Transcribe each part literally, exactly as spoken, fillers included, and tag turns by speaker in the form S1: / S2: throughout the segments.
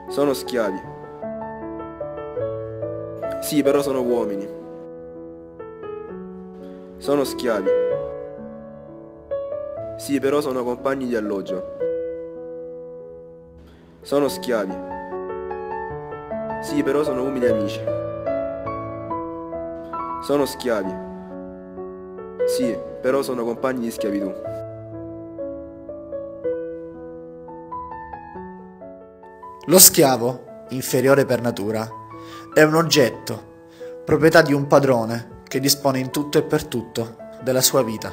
S1: Sono schiavi. Sì, però sono uomini. Sono schiavi. Sì, però sono compagni di alloggio. Sono schiavi. Sì, però sono umili amici. Sono schiavi. Sì, però sono compagni di schiavitù.
S2: Lo schiavo, inferiore per natura, è un oggetto, proprietà di un padrone che dispone in tutto e per tutto della sua vita.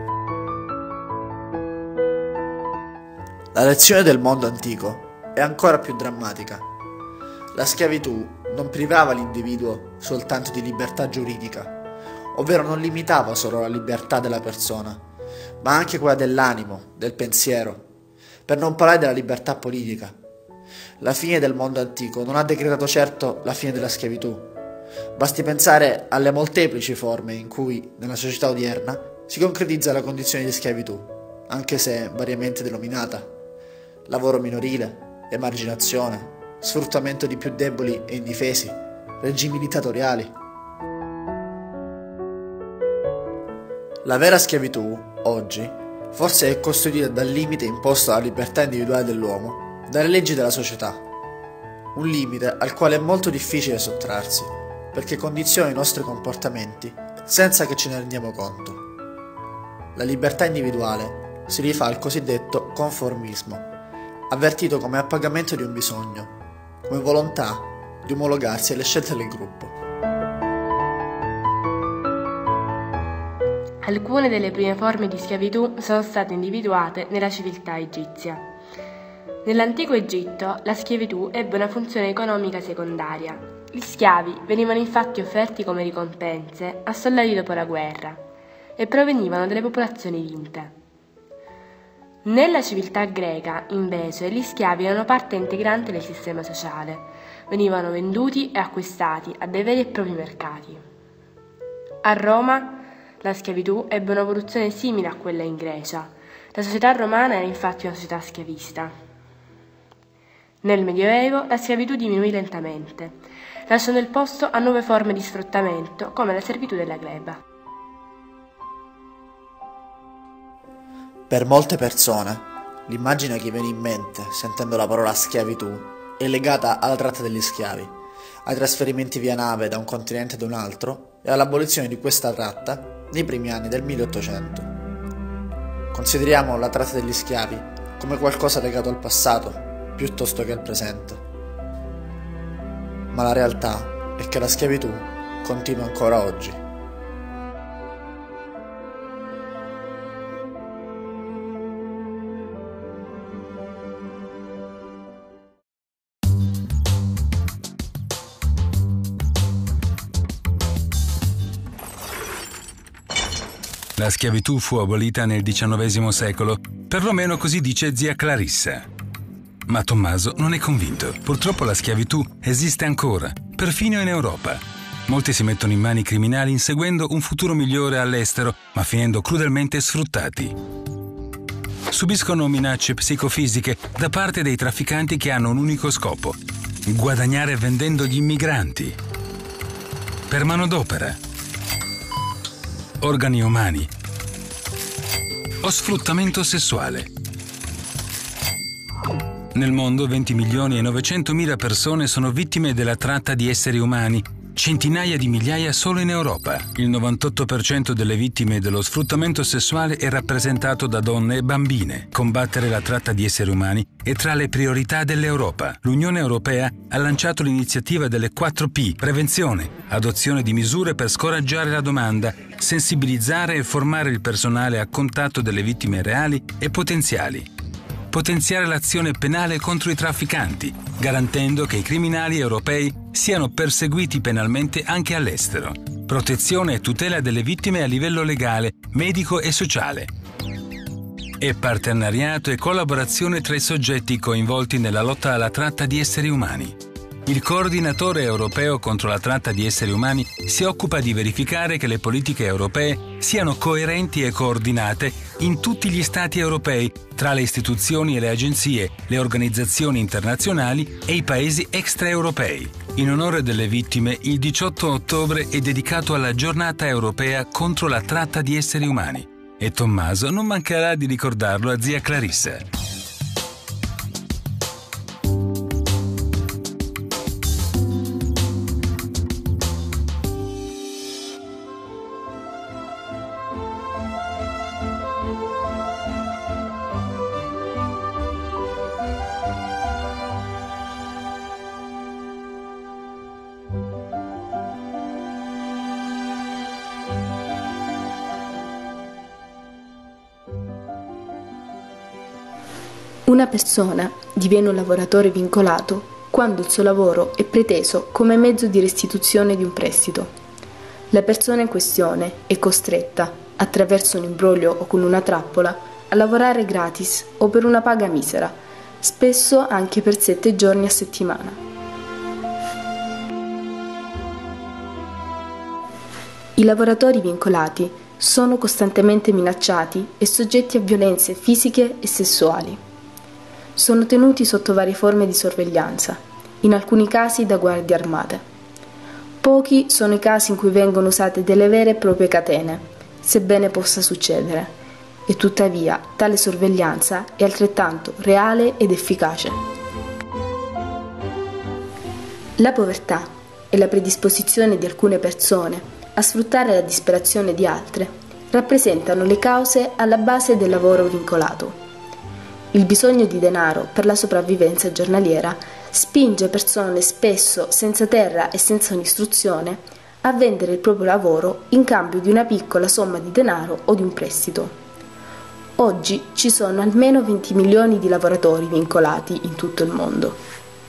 S2: La lezione del mondo antico è ancora più drammatica. La schiavitù non privava l'individuo soltanto di libertà giuridica, ovvero non limitava solo la libertà della persona, ma anche quella dell'animo, del pensiero, per non parlare della libertà politica. La fine del mondo antico non ha decretato certo la fine della schiavitù. Basti pensare alle molteplici forme in cui, nella società odierna, si concretizza la condizione di schiavitù, anche se variamente denominata: lavoro minorile, emarginazione, sfruttamento di più deboli e indifesi, regimi dittatoriali. La vera schiavitù, oggi, forse è custodita dal limite imposto alla libertà individuale dell'uomo dalle leggi della società, un limite al quale è molto difficile sottrarsi, perché condiziona i nostri comportamenti senza che ce ne rendiamo conto. La libertà individuale si rifà al cosiddetto conformismo, avvertito come appagamento di un bisogno, come volontà di omologarsi alle scelte del gruppo.
S3: Alcune delle prime forme di schiavitù sono state individuate nella civiltà egizia. Nell'antico Egitto la schiavitù ebbe una funzione economica secondaria. Gli schiavi venivano infatti offerti come ricompense a soldati dopo la guerra e provenivano dalle popolazioni vinte. Nella civiltà greca, invece, gli schiavi erano parte integrante del sistema sociale, venivano venduti e acquistati a dei veri e propri mercati. A Roma la schiavitù ebbe un'evoluzione simile a quella in Grecia. La società romana era infatti una società schiavista. Nel Medioevo la schiavitù diminuì lentamente, lasciando il posto a nuove forme di sfruttamento come la servitù della gleba.
S2: Per molte persone, l'immagine che viene in mente sentendo la parola schiavitù è legata alla tratta degli schiavi, ai trasferimenti via nave da un continente ad un altro e all'abolizione di questa tratta nei primi anni del milleottocento. Consideriamo la tratta degli schiavi come qualcosa legato al passato piuttosto che al presente. Ma la realtà è che la schiavitù continua ancora oggi.
S4: La schiavitù fu abolita nel diciannovesimo secolo, perlomeno così dice zia Clarissa. Ma Tommaso non è convinto. Purtroppo la schiavitù esiste ancora, perfino in Europa. Molti si mettono in mani ai criminali inseguendo un futuro migliore all'estero, ma finendo crudelmente sfruttati. Subiscono minacce psicofisiche da parte dei trafficanti che hanno un unico scopo: guadagnare vendendo gli immigranti. Per manodopera, organi umani o sfruttamento sessuale. Nel mondo venti milioni e novecentomila persone sono vittime della tratta di esseri umani, centinaia di migliaia solo in Europa. Il novantotto per cento delle vittime dello sfruttamento sessuale è rappresentato da donne e bambine. Combattere la tratta di esseri umani è tra le priorità dell'Europa. L'Unione Europea ha lanciato l'iniziativa delle quattro P: prevenzione, adozione di misure per scoraggiare la domanda, sensibilizzare e formare il personale a contatto delle vittime reali e potenziali. Potenziare l'azione penale contro i trafficanti, garantendo che i criminali europei siano perseguiti penalmente anche all'estero. Protezione e tutela delle vittime a livello legale, medico e sociale. E partenariato e collaborazione tra i soggetti coinvolti nella lotta alla tratta di esseri umani. il coordinatore europeo contro la tratta di esseri umani si occupa di verificare che le politiche europee siano coerenti e coordinate in tutti gli Stati europei, tra le istituzioni e le agenzie, le organizzazioni internazionali e i paesi extraeuropei. In onore delle vittime, il diciotto ottobre è dedicato alla Giornata europea contro la tratta di esseri umani. E Tommaso non mancherà di ricordarlo a zia Clarissa.
S5: Una persona diviene un lavoratore vincolato quando il suo lavoro è preteso come mezzo di restituzione di un prestito. La persona in questione è costretta, attraverso un imbroglio o con una trappola, a lavorare gratis o per una paga misera, spesso anche per sette giorni a settimana. I lavoratori vincolati sono costantemente minacciati e soggetti a violenze fisiche e sessuali. Sono tenuti sotto varie forme di sorveglianza, in alcuni casi da guardie armate. Pochi sono i casi in cui vengono usate delle vere e proprie catene, sebbene possa succedere, e tuttavia tale sorveglianza è altrettanto reale ed efficace. La povertà e la predisposizione di alcune persone a sfruttare la disperazione di altre rappresentano le cause alla base del lavoro vincolato. Il bisogno di denaro per la sopravvivenza giornaliera spinge persone spesso senza terra e senza un'istruzione a vendere il proprio lavoro in cambio di una piccola somma di denaro o di un prestito. Oggi ci sono almeno venti milioni di lavoratori vincolati in tutto il mondo.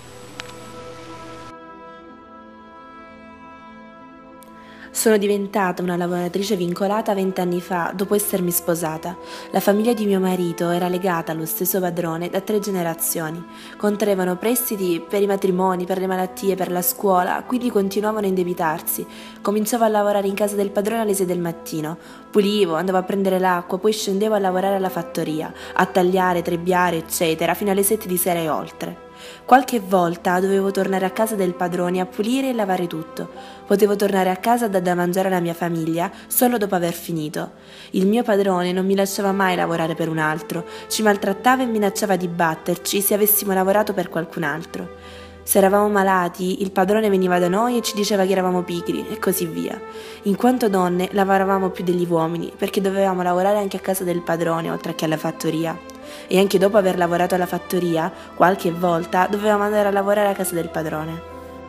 S6: Sono diventata una lavoratrice vincolata vent'anni fa, dopo essermi sposata. La famiglia di mio marito era legata allo stesso padrone da tre generazioni. Contraevano prestiti per i matrimoni, per le malattie, per la scuola, quindi continuavano a indebitarsi. Cominciavo a lavorare in casa del padrone alle sei del mattino. Pulivo, andavo a prendere l'acqua, poi scendevo a lavorare alla fattoria, a tagliare, trebbiare, eccetera, fino alle sette di sera e oltre. Qualche volta dovevo tornare a casa del padrone a pulire e lavare tutto. Potevo tornare a casa a dar da mangiare alla mia famiglia solo dopo aver finito. Il mio padrone non mi lasciava mai lavorare per un altro, ci maltrattava e minacciava di batterci se avessimo lavorato per qualcun altro. Se eravamo malati, il padrone veniva da noi e ci diceva che eravamo pigri e così via. In quanto donne lavoravamo più degli uomini perché dovevamo lavorare anche a casa del padrone oltre che alla fattoria. E anche dopo aver lavorato alla fattoria, qualche volta dovevamo andare a lavorare a casa del padrone.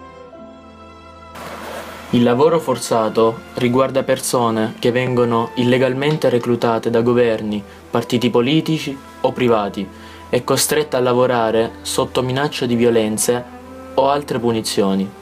S7: Il lavoro forzato riguarda persone che vengono illegalmente reclutate da governi, partiti politici o privati e costrette a lavorare sotto minaccia di violenze o altre punizioni.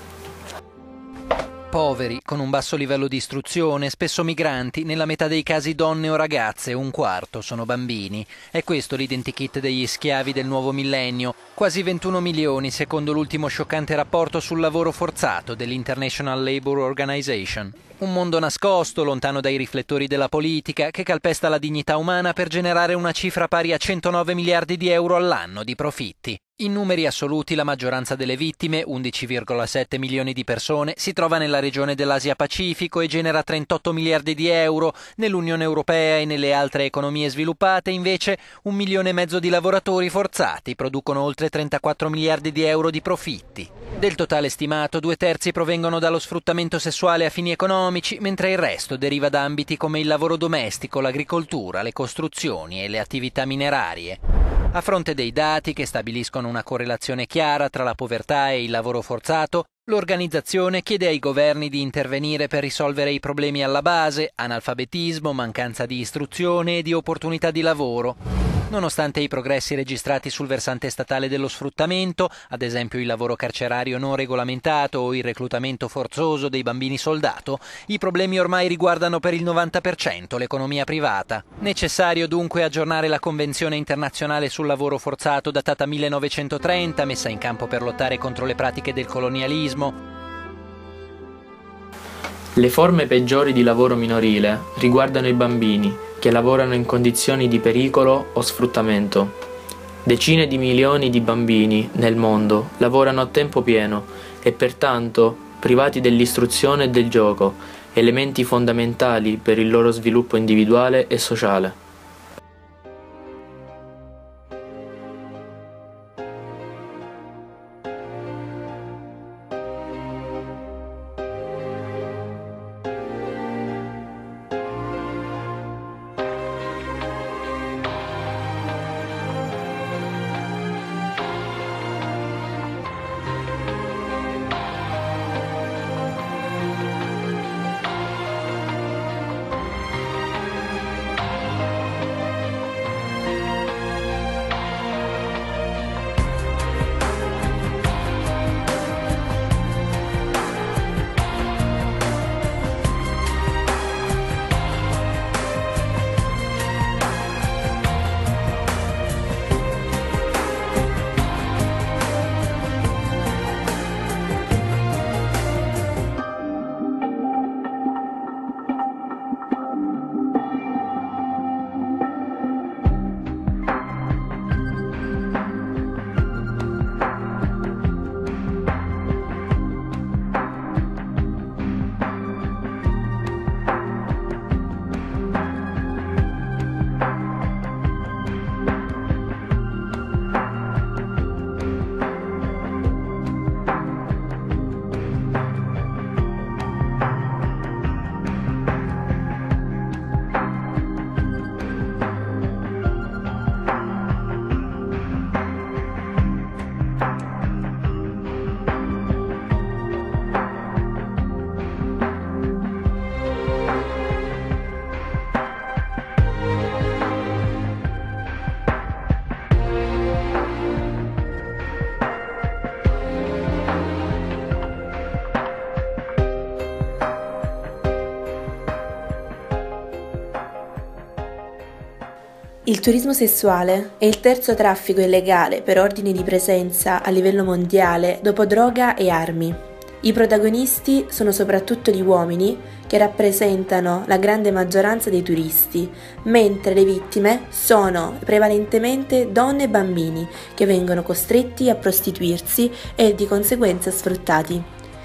S8: Poveri, con un basso livello di istruzione, spesso migranti, nella metà dei casi donne o ragazze, un quarto sono bambini. È questo l'identikit degli schiavi del nuovo millennio, quasi ventuno milioni secondo l'ultimo scioccante rapporto sul lavoro forzato dell'International Labour Organization. Un mondo nascosto, lontano dai riflettori della politica, che calpesta la dignità umana per generare una cifra pari a centonove miliardi di euro all'anno di profitti. In numeri assoluti la maggioranza delle vittime, undici virgola sette milioni di persone, si trova nella regione dell'Asia-Pacifico e genera trentotto miliardi di euro. Nell'Unione Europea e nelle altre economie sviluppate, invece, un milione e mezzo di lavoratori forzati producono oltre trentaquattro miliardi di euro di profitti. Del totale stimato, due terzi provengono dallo sfruttamento sessuale a fini economici, mentre il resto deriva da ambiti come il lavoro domestico, l'agricoltura, le costruzioni e le attività minerarie. A fronte dei dati che stabiliscono una correlazione chiara tra la povertà e il lavoro forzato, l'organizzazione chiede ai governi di intervenire per risolvere i problemi alla base: analfabetismo, mancanza di istruzione e di opportunità di lavoro. Nonostante i progressi registrati sul versante statale dello sfruttamento, ad esempio il lavoro carcerario non regolamentato o il reclutamento forzoso dei bambini soldato, i problemi ormai riguardano per il novanta per cento l'economia privata. Necessario dunque aggiornare la Convenzione internazionale sul lavoro forzato datata millenovecentotrenta, messa in campo per lottare contro le pratiche del colonialismo.
S7: Le forme peggiori di lavoro minorile riguardano i bambini, che lavorano in condizioni di pericolo o sfruttamento. Decine di milioni di bambini nel mondo lavorano a tempo pieno e pertanto privati dell'istruzione e del gioco, elementi fondamentali per il loro sviluppo individuale e sociale.
S6: Il turismo sessuale è il terzo traffico illegale per ordine di presenza a livello mondiale dopo droga e armi. I protagonisti sono soprattutto gli uomini, che rappresentano la grande maggioranza dei turisti, mentre le vittime sono prevalentemente donne e bambini che vengono costretti a prostituirsi e di conseguenza sfruttati.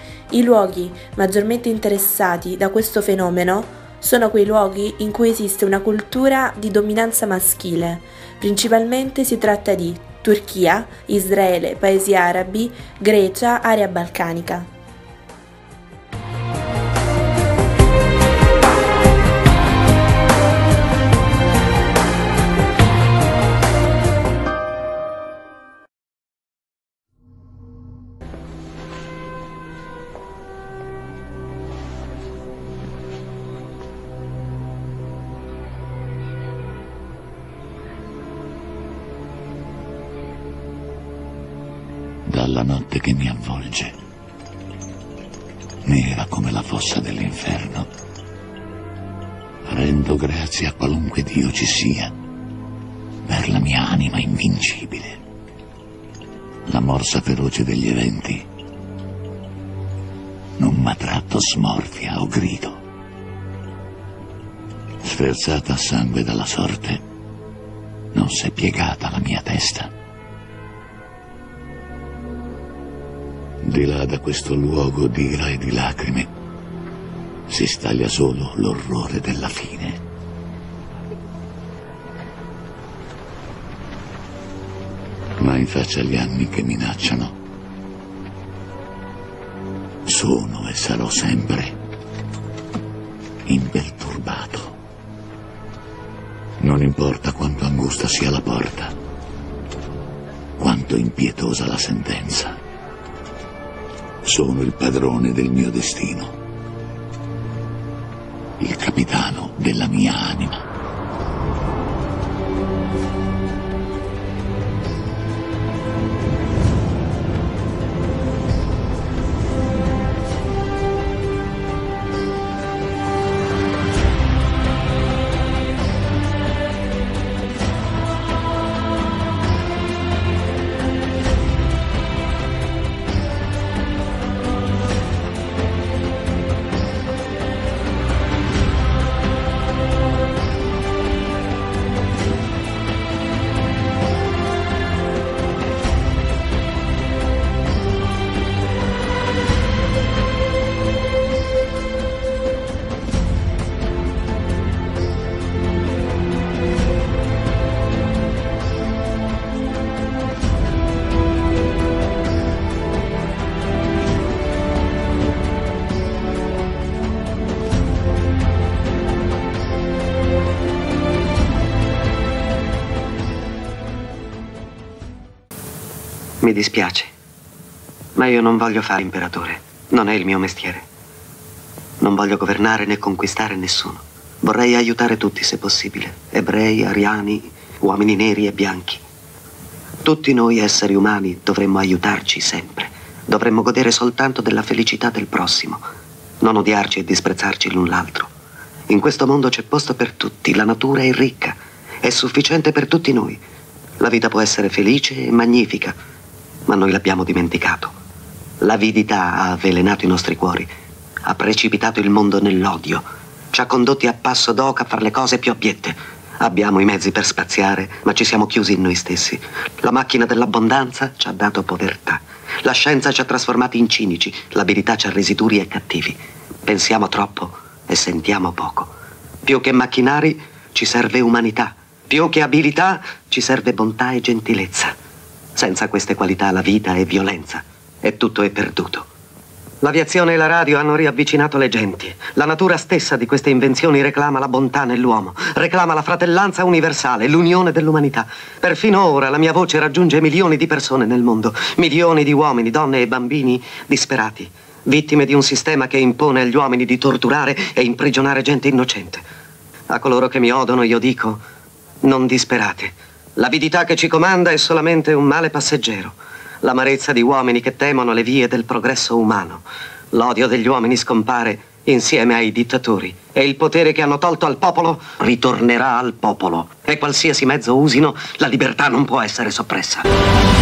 S6: I luoghi maggiormente interessati da questo fenomeno sono quei luoghi in cui esiste una cultura di dominanza maschile. Principalmente si tratta di Turchia, Israele, paesi arabi, Grecia, area balcanica.
S9: Dalla notte che mi avvolge, nera come la fossa dell'inferno, rendo grazie a qualunque Dio ci sia per la mia anima invincibile. La morsa feroce degli eventi non m'ha tratto smorfia o grido. Sferzata a sangue dalla sorte, non s'è piegata la mia testa. Di là da questo luogo d'ira e di lacrime si staglia solo l'orrore della fine. Ma in faccia agli anni che minacciano, sono e sarò sempre imperturbato. Non importa quanto angusta sia la porta, quanto impietosa la sentenza. Sono il padrone del mio destino, il capitano della mia anima.
S10: Mi dispiace, ma io non voglio fare imperatore. Non è il mio mestiere. Non voglio governare né conquistare nessuno. Vorrei aiutare tutti se possibile. Ebrei, ariani, uomini neri e bianchi. Tutti noi esseri umani dovremmo aiutarci sempre. Dovremmo godere soltanto della felicità del prossimo. Non odiarci e disprezzarci l'un l'altro. In questo mondo c'è posto per tutti. La natura è ricca. È sufficiente per tutti noi. La vita può essere felice e magnifica, ma noi l'abbiamo dimenticato. L'avidità ha avvelenato i nostri cuori, ha precipitato il mondo nell'odio, ci ha condotti a passo d'oca a fare le cose più abiette. Abbiamo i mezzi per spaziare, ma ci siamo chiusi in noi stessi. La macchina dell'abbondanza ci ha dato povertà. La scienza ci ha trasformati in cinici, l'abilità ci ha resi duri e cattivi. Pensiamo troppo e sentiamo poco. Più che macchinari ci serve umanità. Più che abilità ci serve bontà e gentilezza. Senza queste qualità la vita è violenza e tutto è perduto. L'aviazione e la radio hanno riavvicinato le genti. La natura stessa di queste invenzioni reclama la bontà nell'uomo, reclama la fratellanza universale, l'unione dell'umanità. Perfino ora la mia voce raggiunge milioni di persone nel mondo, milioni di uomini, donne e bambini disperati, vittime di un sistema che impone agli uomini di torturare e imprigionare gente innocente. A coloro che mi odono io dico: non disperate. L'avidità che ci comanda è solamente un male passeggero. L'amarezza di uomini che temono le vie del progresso umano. L'odio degli uomini scompare insieme ai dittatori e il potere che hanno tolto al popolo ritornerà al popolo. E qualsiasi mezzo usino, la libertà non può essere soppressa.